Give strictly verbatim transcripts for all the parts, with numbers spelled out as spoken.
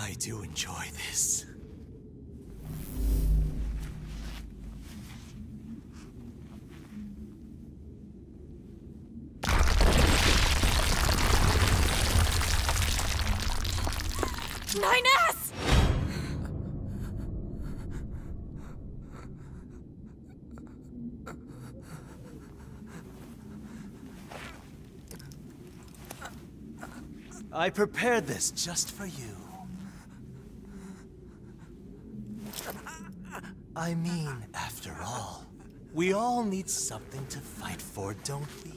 I do enjoy this. nine S! I prepared this just for you. I mean, after all, we all need something to fight for, don't we?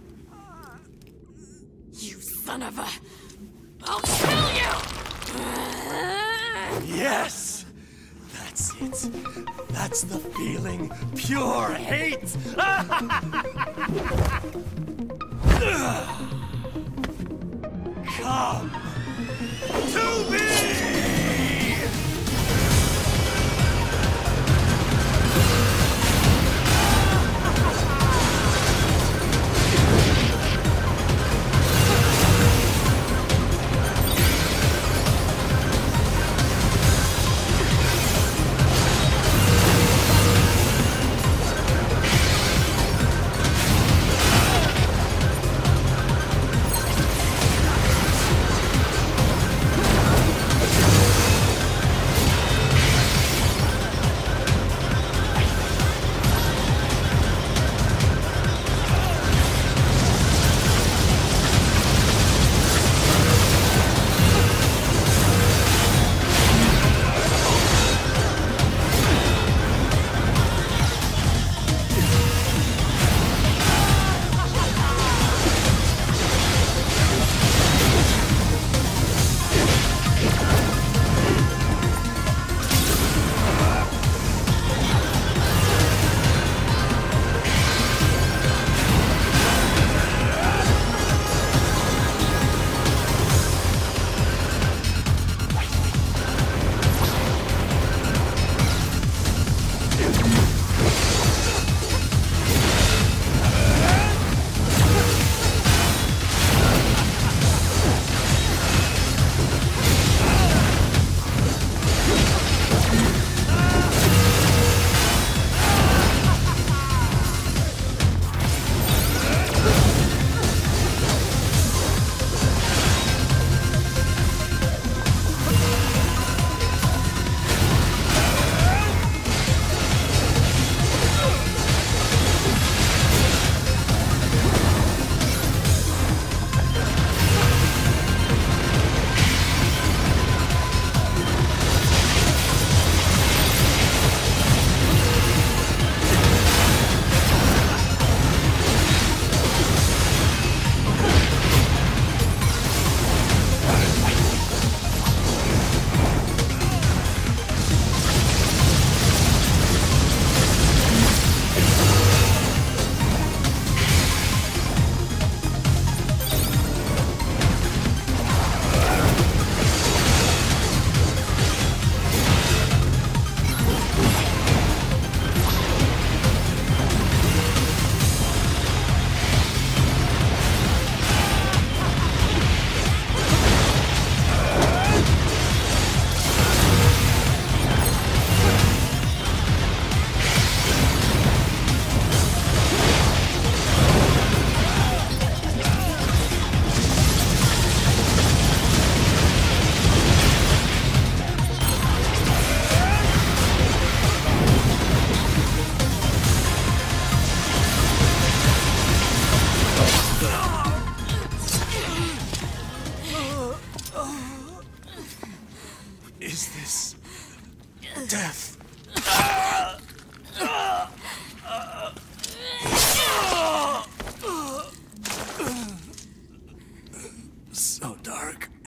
You son of a... I'll kill you! Yes! That's it. That's the feeling. Pure hate! Come to me! Is this death?